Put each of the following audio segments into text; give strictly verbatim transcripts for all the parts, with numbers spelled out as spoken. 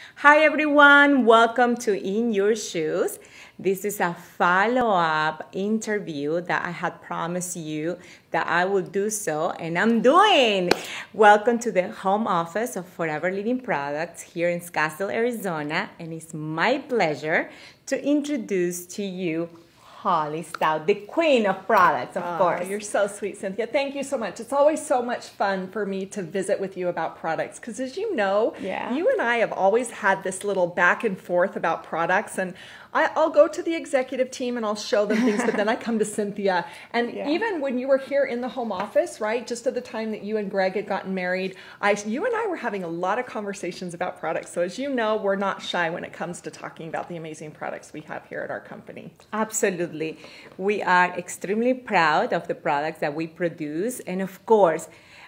Hi everyone, welcome to In Your Shoes. This is a follow-up interview that I had promised you that I will do so, and I'm doing. Welcome to the home office of Forever Living Products here in Scottsdale, Arizona, and it's my pleasure to introduce to you Holly Stout, the queen of products, of Oh, course. you're so sweet, Cynthia. Thank you so much. It's always so much fun for me to visit with you about products because, as you know, Yeah. you and I have always had this little back and forth about products. And I, I'll go to the executive team and I'll show them things, but then I come to Cynthia. And Yeah. even when you were here in the home office, right, just at the time that you and Greg had gotten married, I, you and I were having a lot of conversations about products. So, as you know, we're not shy when it comes to talking about the amazing products we have here at our company. Absolutely. We are extremely proud of the products that we produce. And of course,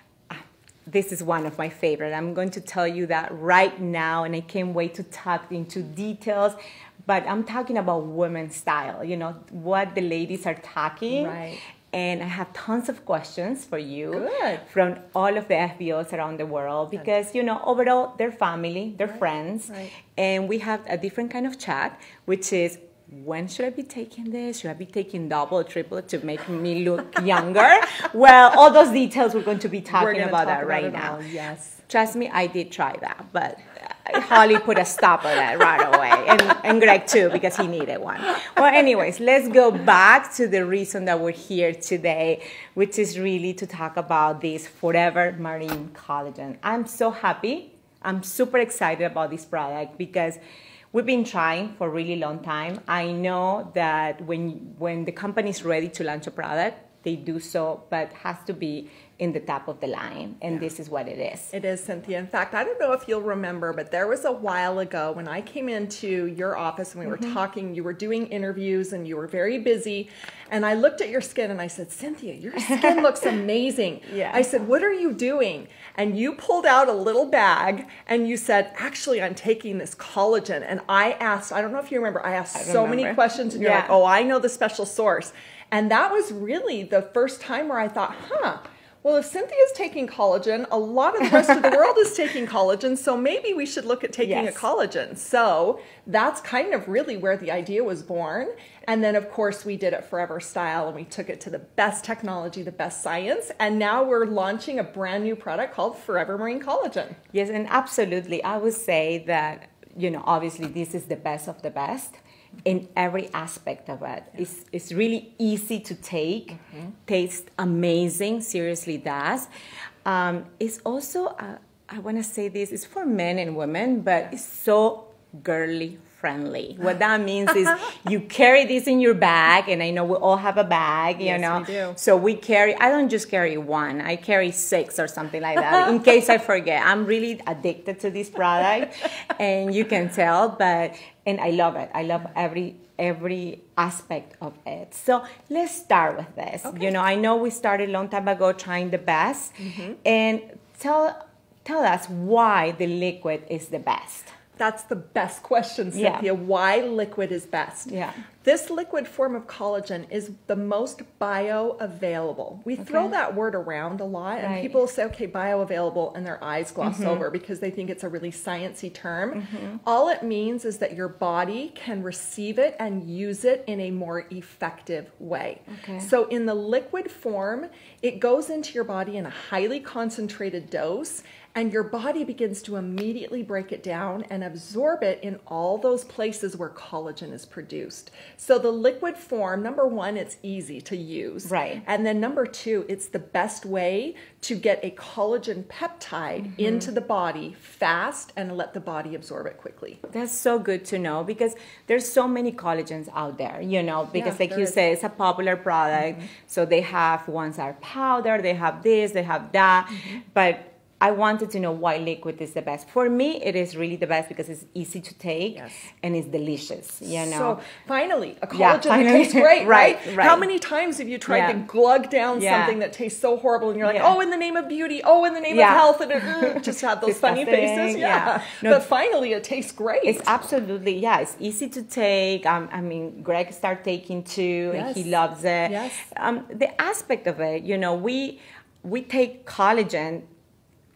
this is one of my favorite. I'm going to tell you that right now, and I can't wait to talk into details. But I'm talking about women's style, you know, what the ladies are talking. Right. And I have tons of questions for you Good. from all of the F B Os around the world because, you know, overall, they're family, they're Right, friends. right. And we have a different kind of chat, which is, when should I be taking this? Should I be taking double or triple to make me look younger? Well, all those details we're going to be We're talking gonna about talk that right now. all. Yes. Trust me, I did try that, but Holly put a stop on that right away, and, and Greg too, because he needed one. Well, anyways, let's go back to the reason that we're here today, which is really to talk about this Forever Marine Collagen. I'm so happy. I'm super excited about this product because we've been trying for a really long time. I know that when when the company is ready to launch a product, they do so, but has to be in the top of the line, and this is what it is. It is, Cynthia. In fact, I don't know if you'll remember, but there was a while ago when I came into your office and we were Mm-hmm. talking, you were doing interviews and you were very busy. And I looked at your skin and I said, Cynthia, your skin looks amazing. Yeah. I said, what are you doing? And you pulled out a little bag and you said, actually, I'm taking this collagen. And I asked, I don't know if you remember, I asked I so many remember. questions and you're Yeah. like, oh, I know the special source. And that was really the first time where I thought, huh, well, if Cynthia's taking collagen, a lot of the rest of the world is taking collagen, so maybe we should look at taking Yes. a collagen. So that's kind of really where the idea was born. And then, of course, we did it Forever Style, and we took it to the best technology, the best science, and now we're launching a brand new product called Forever Marine Collagen. Yes, and absolutely. I would say that, you know, obviously this is the best of the best in every aspect of it. It's, it's really easy to take, mm-hmm. tastes amazing, seriously does. Um, it's also, uh, I want to say this, it's for men and women, but it's so girly friendly. What that means is you carry this in your bag, and I know we all have a bag, you Yes, know. we do. So we carry, I don't just carry one, I carry six or something like that in case I forget. I'm really addicted to this product, and you can tell, but, and I love it. I love every every aspect of it. So let's start with this. Okay. You know, I know we started a long time ago trying the best, mm-hmm. and tell tell us why the liquid is the best. That's the best question, Yeah. Cynthia. Why liquid is best? Yeah. This liquid form of collagen is the most bioavailable. We throw that word around a lot, and Right. people say, okay, bioavailable, and their eyes gloss Mm-hmm. over because they think it's a really sciencey term. Mm-hmm. All it means is that your body can receive it and use it in a more effective way. Okay. So in the liquid form, it goes into your body in a highly concentrated dose, and your body begins to immediately break it down and absorb it in all those places where collagen is produced. So the liquid form, number one, it's easy to use. Right. And then number two, it's the best way to get a collagen peptide Mm-hmm. into the body fast and let the body absorb it quickly. That's so good to know because there's so many collagens out there, you know, because Yeah, like there you is. say, it's a popular product. Mm-hmm. So they have ones that are powder, they have this, they have that. Mm-hmm. But I wanted to know why liquid is the best. For me, it is really the best because it's easy to take, Yes. and it's delicious, you know. So finally, a collagen Yeah, that finally. tastes great, right, Right, right. How many times have you tried Yeah. to glug down Yeah. something that tastes so horrible and you're like, Yeah. oh, in the name of beauty, oh, in the name Yeah. of health, and it, uh, just have those funny Disgusting, faces? yeah. Yeah. No, But finally, it tastes great. It's absolutely, yeah, it's easy to take. Um, I mean, Greg started taking too, and Yes. he loves it. Yes. Um, the aspect of it, you know, we we take collagen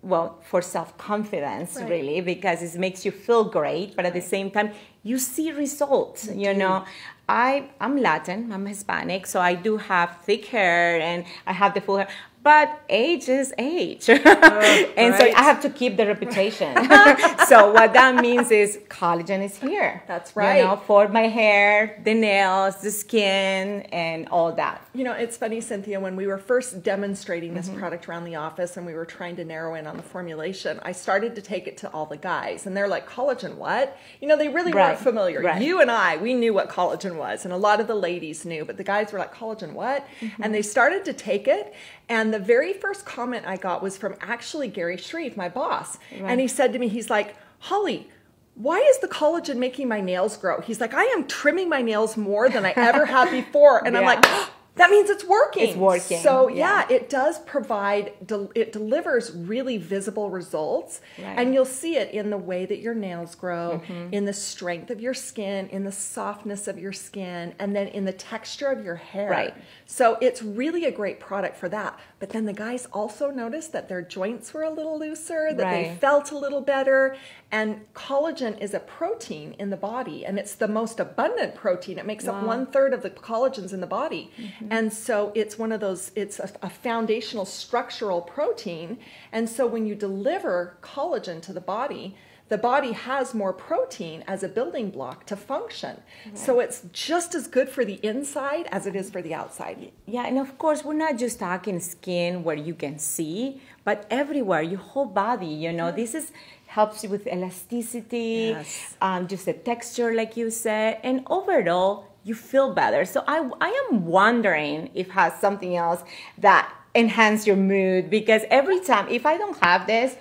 well, for self-confidence, Right. really, because it makes you feel great, but at the same time, you see results, you know. I, I'm Latin, I'm Hispanic, so I do have thick hair and I have the full hair. But age is age. and right. so I have to keep the reputation. So what that means is collagen is here. That's right. You know, for my hair, the nails, the skin, and all that. You know, it's funny, Cynthia, when we were first demonstrating this mm-hmm. product around the office and we were trying to narrow in on the formulation, I started to take it to all the guys. And they're like, collagen what? You know, they really right. weren't familiar. Right. You and I, we knew what collagen was. And a lot of the ladies knew. But the guys were like, collagen what? Mm-hmm. And they started to take it. And the very first comment I got was from actually Gary Shreve, my boss. Right. And he said to me, he's like, Holly, why is the collagen making my nails grow? He's like, I am trimming my nails more than I ever have before. And yeah. I'm like, oh, that means it's working. It's working. So yeah, yeah it does provide, de- it delivers really visible results. Right. And you'll see it in the way that your nails grow, mm-hmm. in the strength of your skin, in the softness of your skin, and then in the texture of your hair. Right. So it's really a great product for that. But then the guys also noticed that their joints were a little looser, that right. they felt a little better. And collagen is a protein in the body, and it's the most abundant protein. It makes wow. up one third of the collagens in the body. Mm-hmm. And so it's one of those, it's a, a foundational structural protein. And so when you deliver collagen to the body, the body has more protein as a building block to function. Right. So it's just as good for the inside as it is for the outside. Yeah, and of course, we're not just talking skin where you can see, but everywhere, your whole body, you know, this is helps you with elasticity, yes. um, just the texture, like you said, and overall, you feel better. So I, I am wondering if it has something else that enhance your mood, because every time, if I don't have this,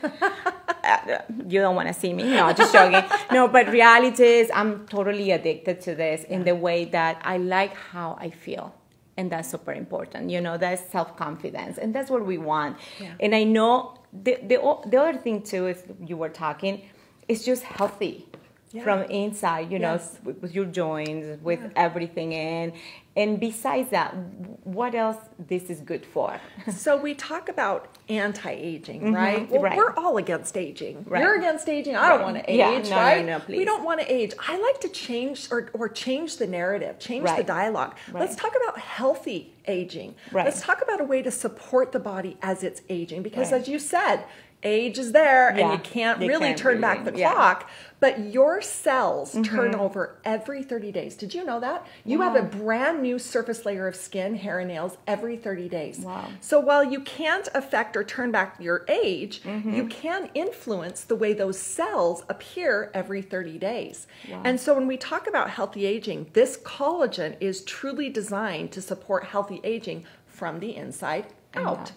uh, you don't want to see me. No, just joking. No, but reality is I'm totally addicted to this in the way that I like how I feel. And that's super important. You know, that's self-confidence. And that's what we want. Yeah. And I know the, the, the other thing too, if you were talking, is just healthy. Yeah. From inside, you know, yes. with, with your joints, with yeah. everything in. And besides that, what else this is good for? So we talk about anti-aging, mm-hmm. right? Well, right. we're all against aging. Right. You're against aging. I don't right. want to age, yeah. no, right? No, no, please. We don't want to age. I like to change or, or change the narrative, change right. the dialogue. Right. Let's talk about healthy aging. Right. Let's talk about a way to support the body as it's aging. Because right. as you said, age is there yeah. and you can't you really can't turn really, back the yeah. clock. But your cells mm-hmm. turn over every thirty days. Did you know that? You wow. have a brand new surface layer of skin, hair, and nails every thirty days. Wow. So while you can't affect or turn back your age, mm-hmm. you can influence the way those cells appear every thirty days. Wow. And so when we talk about healthy aging, this collagen is truly designed to support healthy aging from the inside out.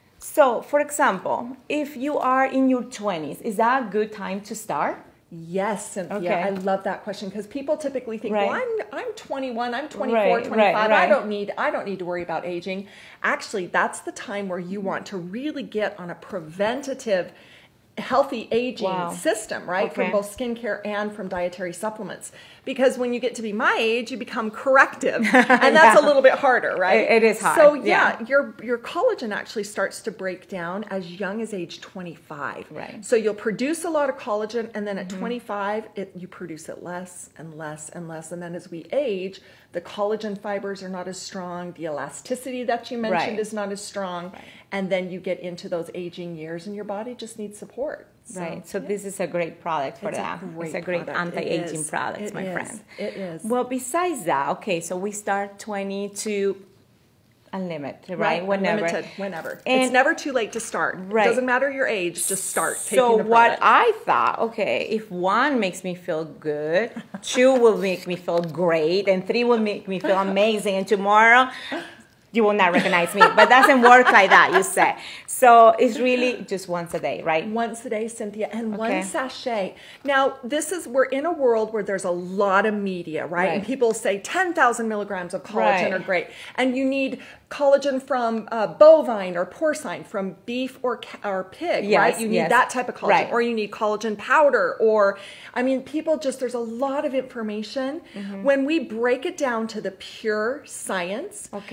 So, for example, if you are in your twenties, is that a good time to start? Yes, Cynthia. Okay. I love that question because people typically think, right. well, I'm I'm twenty-one, I'm twenty-four, right, twenty-five. Right, right. I don't need I don't need to worry about aging. Actually, that's the time where you want to really get on a preventative healthy aging wow. system, right? Okay. From both skincare and from dietary supplements. Because when you get to be my age, you become corrective. And that's yeah. a little bit harder, right? It, it is hard. So yeah, yeah, your your collagen actually starts to break down as young as age twenty-five. Right. So you'll produce a lot of collagen, and then at mm-hmm. twenty-five, it, you produce it less and less and less. And then as we age, the collagen fibers are not as strong. The elasticity that you mentioned right. is not as strong. Right. And then you get into those aging years, and your body just needs support. So, right. So yeah. this is a great product for it's that. A great it's a great product. anti-aging product, it my is. friend. It is. Well, besides that, okay, so we start twenty to unlimited, right? Right. Whenever. Unlimited, whenever. And it's never too late to start. Right. It doesn't matter your age, just start So taking the what product. I thought, okay, if one makes me feel good, two will make me feel great, and three will make me feel amazing, and tomorrow you will not recognize me. But it doesn't work like that, you say. So it's really just once a day, right? Once a day, Cynthia, and Okay. one sachet. Now, this is, we're in a world where there's a lot of media, right? Right. And people say ten thousand milligrams of collagen Right. are great. And you need collagen from uh, bovine or porcine, from beef or ca- or pig, Yes, right? You need yes. that type of collagen. Right. Or you need collagen powder. Or, I mean, people just, there's a lot of information. Mm-hmm. When we break it down to the pure science, Okay. your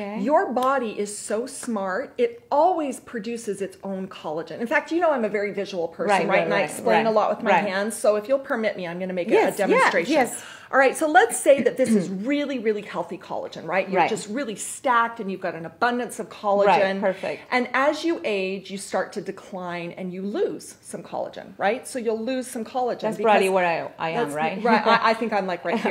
your body is so smart, it always produces its own collagen. In fact, you know I'm a very visual person, right? Right, right, right, and I right, explain right, a lot with my right. hands. So if you'll permit me, I'm going to make Yes, a, a demonstration. yeah, yes. All right, so let's say that this is really, really healthy collagen, right? You're Right. just really stacked and you've got an abundance of collagen. Right, perfect. And as you age, you start to decline and you lose some collagen, right? So you'll lose some collagen. That's because- probably where I, I am, that's- right? Right. I, I think I'm like right here.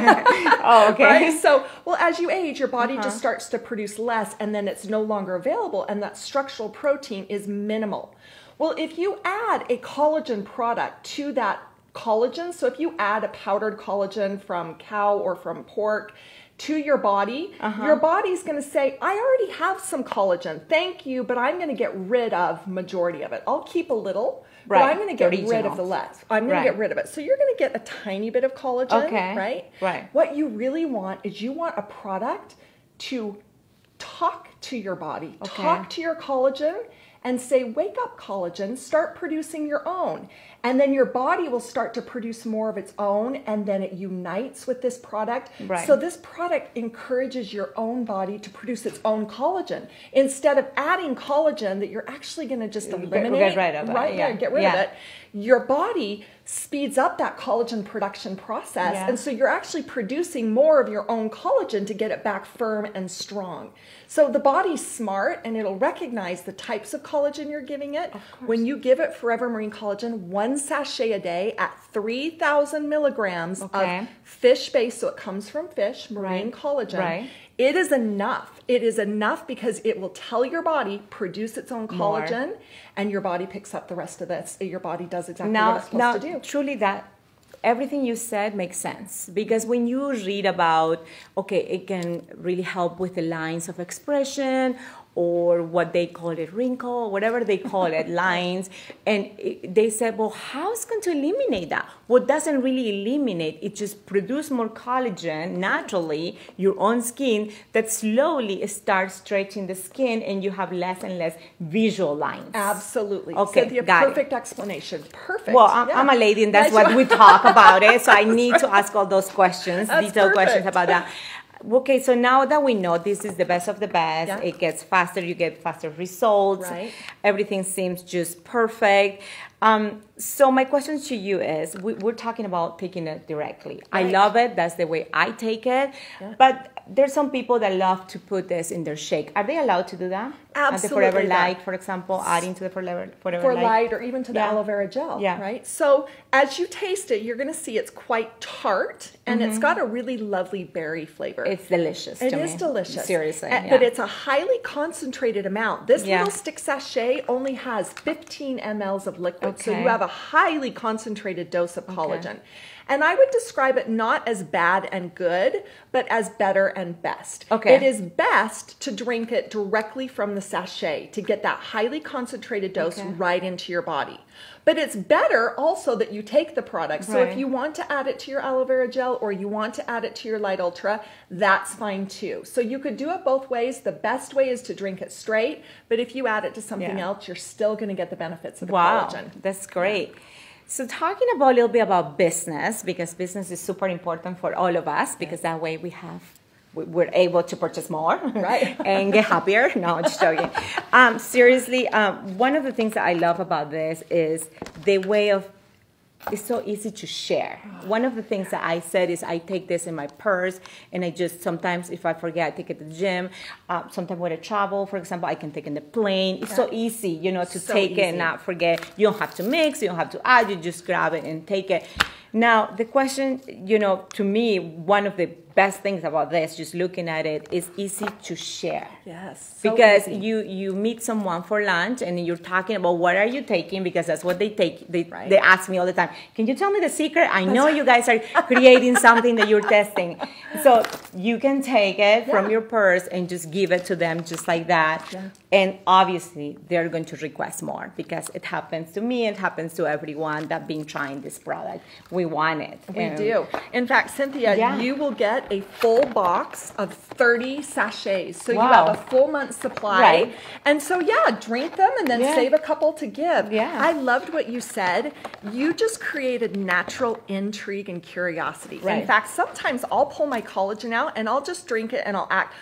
Oh, okay. Right? So, well, as you age, your body just starts to produce less and then it's no longer available and that structural protein is minimal. Well, if you add a collagen product to that collagen, so if you add a powdered collagen from cow or from pork to your body, uh-huh. your body's going to say, I already have some collagen. Thank you, but I'm going to get rid of majority of it. I'll keep a little, right. but I'm going to get Original. rid of the less. I'm going right. to get rid of it. So you're going to get a tiny bit of collagen, okay. right? Right. What you really want is you want a product to talk to your body, okay. talk to your collagen and say, wake up collagen, start producing your own. And then your body will start to produce more of its own and then it unites with this product. Right. So this product encourages your own body to produce its own collagen. Instead of adding collagen that you're actually going to just eliminate, get rid of it. right? Yeah. Yeah, get rid yeah. of it. Your body speeds up that collagen production process. Yeah. And so you're actually producing more of your own collagen to get it back firm and strong. So the body's smart and it'll recognize the types of collagen you're giving it. When you give it Forever Marine Collagen, one sachet a day at three thousand milligrams okay. of fish-based, so it comes from fish, marine right. collagen. Right. It is enough. It is enough because it will tell your body, produce its own collagen, More. and your body picks up the rest of this. Your body does exactly now, what it's supposed now, to do. Truly that, everything you said makes sense because when you read about, okay, it can really help with the lines of expression or what they call it, wrinkle, whatever they call it, lines. And it, they said, well, how is it going to eliminate that? What doesn't really eliminate, it just produce more collagen naturally, your own skin, that slowly starts stretching the skin and you have less and less visual lines. Absolutely. Okay, Cynthia, got it. perfect explanation. Perfect. Well, I'm, Yeah. I'm a lady and that's Yes, what you we talk about it. So I need to ask all those questions, That's detailed questions perfect. about that. Okay, so now that we know this is the best of the best, Yeah. it gets faster, you get faster results, Right. everything seems just perfect. Um, so my question to you is, we, we're talking about taking it directly. I Right. love it, that's the way I take it, Yeah. but there's some people that love to put this in their shake. Are they allowed to do that? At the Absolutely Forever not. Light, for example, adding to the Forever, forever For Light? light or even to the Yeah. aloe vera gel, Yeah. right? So as you taste it, you're going to see it's quite tart and it's got a really lovely berry flavor. It's delicious It to is me. delicious. Seriously. Uh, yeah. But it's a highly concentrated amount. This Yeah. little stick sachet only has fifteen milliliters of liquid. So Okay. you have a highly concentrated dose of collagen. And I would describe it not as bad and good, but as better and best. Okay. It is best to drink it directly from the sachet to get that highly concentrated dose Okay. right into your body. But it's better also that you take the product. So Right. if you want to add it to your aloe vera gel or you want to add it to your Light Ultra, that's fine too. So you could do it both ways. The best way is to drink it straight, but if you add it to something Yeah. else, you're still going to get the benefits of the Wow, collagen. that's great. So talking about a little bit about business, because business is super important for all of us, because that way we have, we- we're able to purchase more Right. and get happier. No, I'm just joking. Um, seriously, um, one of the things that I love about this is the way of, it's so easy to share. One of the things that I said is I take this in my purse and I just sometimes if I forget, I take it to the gym. Uh, sometimes when I travel, for example, I can take it in the plane. It's so easy, you know, to So take it and easy. not forget. You don't have to mix, you don't have to add, you just grab it and take it. Now, the question, you know, to me, one of the best things about this, just looking at it, is easy to share. Yes. so Because easy. you you meet someone for lunch and you're talking about what are you taking, because that's what they take. They, Right. they ask me all the time, can you tell me the secret? I know you guys are creating something that you're testing. So you can take it from Yeah. your purse and just give it to them just like that. Yeah. And obviously they're going to request more because it happens to me, it happens to everyone that been trying this product. We want it. We And- do. In fact, Cynthia, Yeah. you will get a full box of thirty sachets. So you Wow. have a full month's supply. Right. And so, yeah, drink them and then Yeah. save a couple to give. Yeah. I loved what you said. You just created natural intrigue and curiosity. Right. In fact, sometimes I'll pull my collagen out and I'll just drink it and I'll act,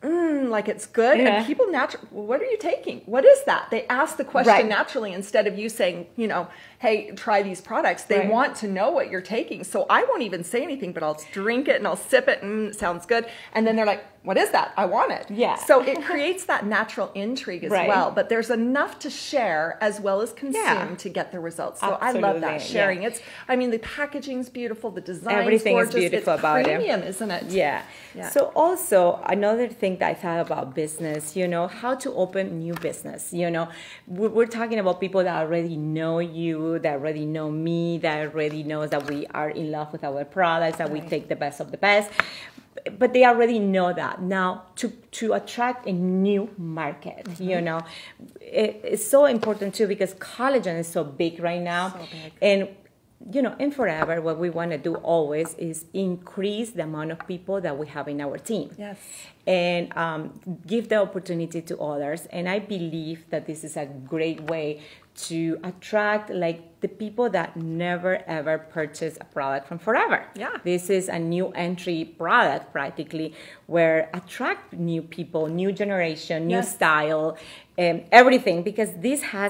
mm, like it's good. Yeah. And people naturally, well, what are you taking? What is that? They ask the question Right. naturally instead of you saying, you know, hey, try these products. They Right. want to know what you're taking. So I won't even say anything, but I'll drink it and I'll sip it and it sounds good. And then they're like, what is that? I want it. Yeah. So it creates that natural intrigue as Right. well. But there's enough to share as well as consume Yeah. to get the results. So I love that Absolutely, sharing. yeah. It's, I mean, the packaging's beautiful. The design's Everything is gorgeous. beautiful it's about it. premium, isn't it? Yeah. Yeah. So also another thing that I thought about business, you know, how to open new business. You know, we're, we're talking about people that already know you, that already know me, that already knows that we are in love with our products, that we Right. take the best of the best. But they already know that. Now, to, to attract a new market, mm-hmm. you know, it, it's so important too because collagen is so big right now. So big. And you know, in Forever, what we want to do always is increase the amount of people that we have in our team. Yes. And um, give the opportunity to others. And I believe that this is a great way to attract like the people that never ever purchase a product from Forever. Yeah. This is a new entry product practically where attract new people, new generation, new Yes. style, um, everything because this has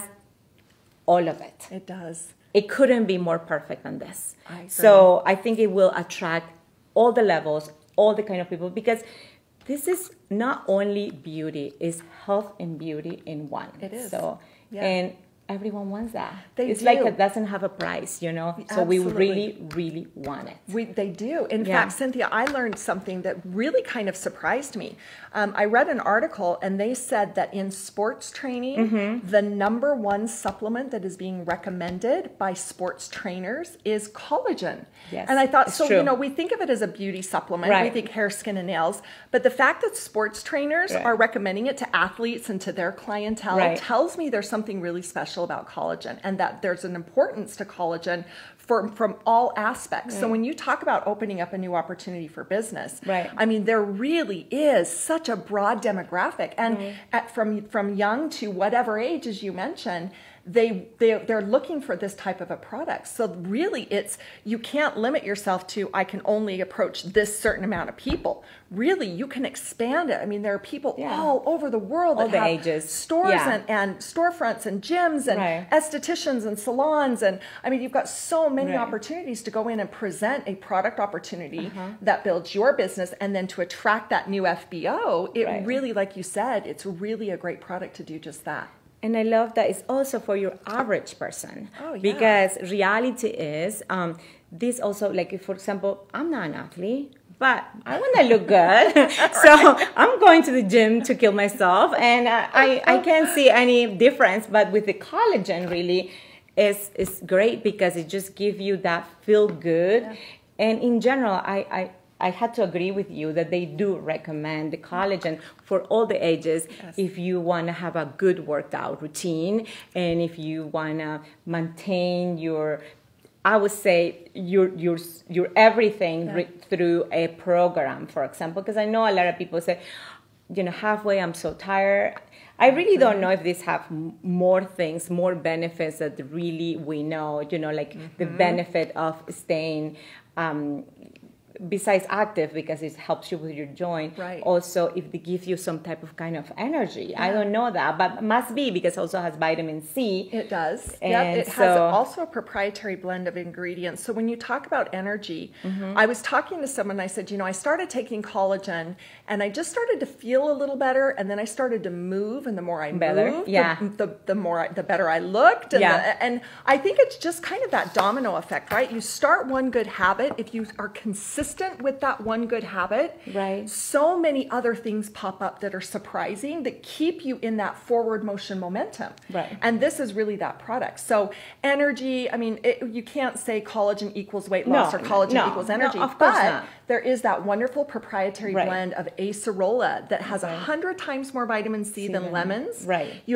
all of it. It does. It couldn't be more perfect than this. I agree. So I think it will attract all the levels, all the kind of people, because this is not only beauty, it's health and beauty in one. It is. So, Yeah. and everyone wants that. They it's do. like it doesn't have a price, you know? So we Absolutely. really, really want it. We, they do. In Yeah. fact, Cynthia, I learned something that really kind of surprised me. Um, I read an article and they said that in sports training, Mm-hmm. the number one supplement that is being recommended by sports trainers is collagen. Yes, And I thought, it's so, true. you know, we think of it as a beauty supplement. We Right. think hair, skin, and nails. But the fact that sports trainers Right. are recommending it to athletes and to their clientele Right. tells me there's something really special about collagen and that there's an importance to collagen for, from all aspects. So when you talk about opening up a new opportunity for business, Right. I mean, there really is such a broad demographic. And Mm-hmm. at, from, from young to whatever age, as you mentioned, they, they, they're looking for this type of a product. So really it's, you can't limit yourself to, I can only approach this certain amount of people. Really, you can expand it. I mean, there are people Yeah. all over the world All that the have ages. stores Yeah. and, and storefronts and gyms and Right. estheticians and salons. And I mean, you've got so many Right. opportunities to go in and present a product opportunity Uh-huh. that builds your business. And then to attract that new F B O, it Right. really, like you said, it's really a great product to do just that. And I love that it's also for your average person. Oh, yeah. Because reality is, um, this also, like, if, for example, I'm not an athlete, but I want to look good. So I'm going to the gym to kill myself, and uh, I, I can't see any difference. But with the collagen, really, it's, it's great because it just gives you that feel good. Yeah. And in general, I, I I had to agree with you that they do recommend the collagen for all the ages Yes. if you want to have a good workout routine and if you want to maintain your, I would say, your your your everything Yeah. re- through a program, for example, because I know a lot of people say, you know, halfway I'm so tired. I really don't know if these have m- more things, more benefits that really we know, you know, like Mm-hmm. the benefit of staying um, besides active because it helps you with your joint. Right. Also, if they give you some type of kind of energy. I don't know that, but must be because it also has vitamin C. It does. And Yep. It has so- also a proprietary blend of ingredients. So when you talk about energy, Mm-hmm. I was talking to someone, I said, you know, I started taking collagen and I just started to feel a little better. And then I started to move. And the more I Better, moved, yeah. the, the, the more, I, the better I looked. And, Yeah. the, and I think it's just kind of that domino effect, right? You start one good habit. If you are consistent with that one good habit, Right. so many other things pop up that are surprising that keep you in that forward motion momentum. Right. And this is really that product. So energy, I mean, it, you can't say collagen equals weight loss No, or collagen no, equals no, energy. of course but not. there is that wonderful proprietary Right. blend of acerola that has a Right. hundred times more vitamin C than than- lemons. right. You have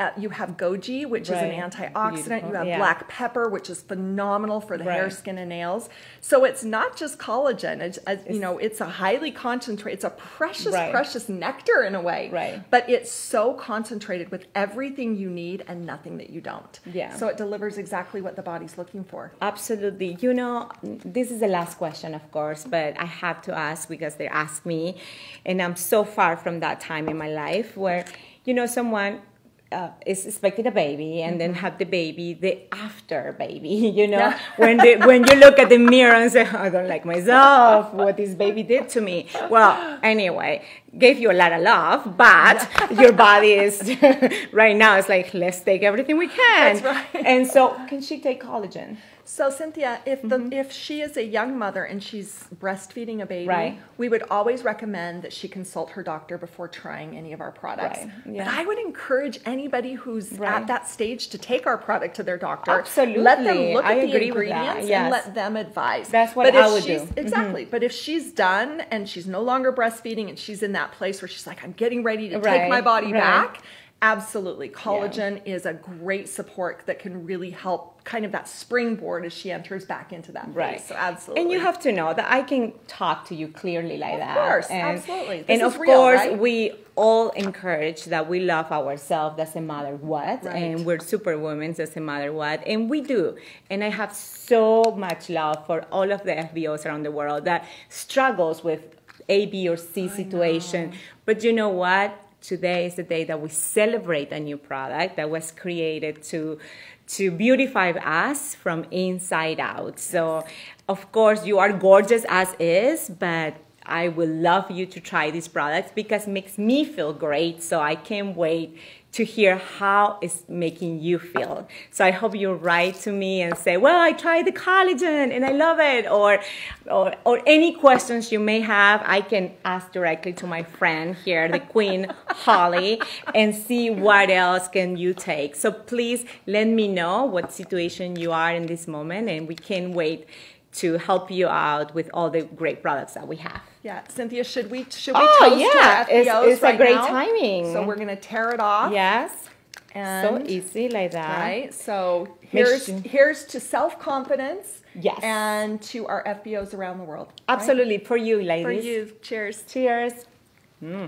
Uh, you have goji, which Right. is an antioxidant. Beautiful. You have Yeah. black pepper, which is phenomenal for the hair, Right. skin, and nails. So it's not just collagen. It's, it's you know, it's a highly concentrated. It's a precious, Right. precious nectar in a way. Right. But it's so concentrated with everything you need and nothing that you don't. Yeah. So it delivers exactly what the body's looking for. Absolutely. You know, this is the last question, of course, but I have to ask because they asked me, and I'm so far from that time in my life where, you know, someone uh, is expecting a baby and then have the baby, the after baby, you know, Yeah. when the, when you look at the mirror and say, I don't like myself, what this baby did to me. Well, anyway, gave you a lot of love, but your body is, right now, it's like, let's take everything we can. That's right. And so, can she take collagen? So Cynthia, if the if she is a young mother and she's breastfeeding a baby, Right. we would always recommend that she consult her doctor before trying any of our products. Right, yeah. But I would encourage anybody who's Right. at that stage to take our product to their doctor. Absolutely. Let them look I at the agree with that, ingredients yes. and let them advise. That's what but I if would she's, do. Mm-hmm. Exactly. But if she's done and she's no longer breastfeeding and she's in that place where she's like, I'm getting ready to take Right, my body right. back. Absolutely. Collagen is a great support that can really help kind of that springboard as she enters back into that phase. Right. So absolutely. And you have to know that I can talk to you clearly like Of that. course, and, absolutely. This And is of real, course, right? we all encourage that we love ourselves doesn't matter what. Right. And we're superwomen doesn't matter what. And we do. And I have so much love for all of the F B Os around the world that struggles with A, B, or C situation. But you know what? Today is the day that we celebrate a new product that was created to to beautify us from inside out. So, of course, you are gorgeous as is, but I would love you to try these products because it makes me feel great. So I can't wait to hear how it's making you feel. So I hope you write to me and say, well, I tried the collagen and I love it. Or, or, or any questions you may have, I can ask directly to my friend here, the Queen Holly, and see what else can you take. So please let me know what situation you are in this moment, and we can't wait to help you out with all the great products that we have. Yeah, Cynthia, should we should we Oh, toast yeah. to our F B Os It's- it's a right great now? timing. So we're gonna tear it off. Yes. And, So easy like that. Right. So Make here's sure- here's to self confidence. Yes. And to our F B Os around the world. right? Absolutely. For you, ladies. For you. Cheers. Cheers. Mm.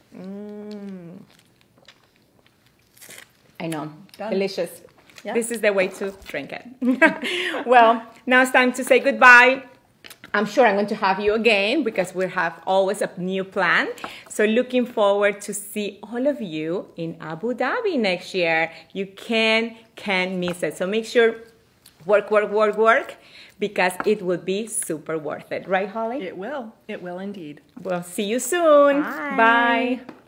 Mm. I know. Done. Delicious. Yeah. This is the way to drink it. Well, now it's time to say goodbye. I'm sure I'm going to have you again because we have always a new plan. So looking forward to see all of you in Abu Dhabi next year. You can, can miss it. So make sure work, work, work, work because it will be super worth it. Right, Holly? It will. It will indeed. We'll see you soon. Bye. Bye.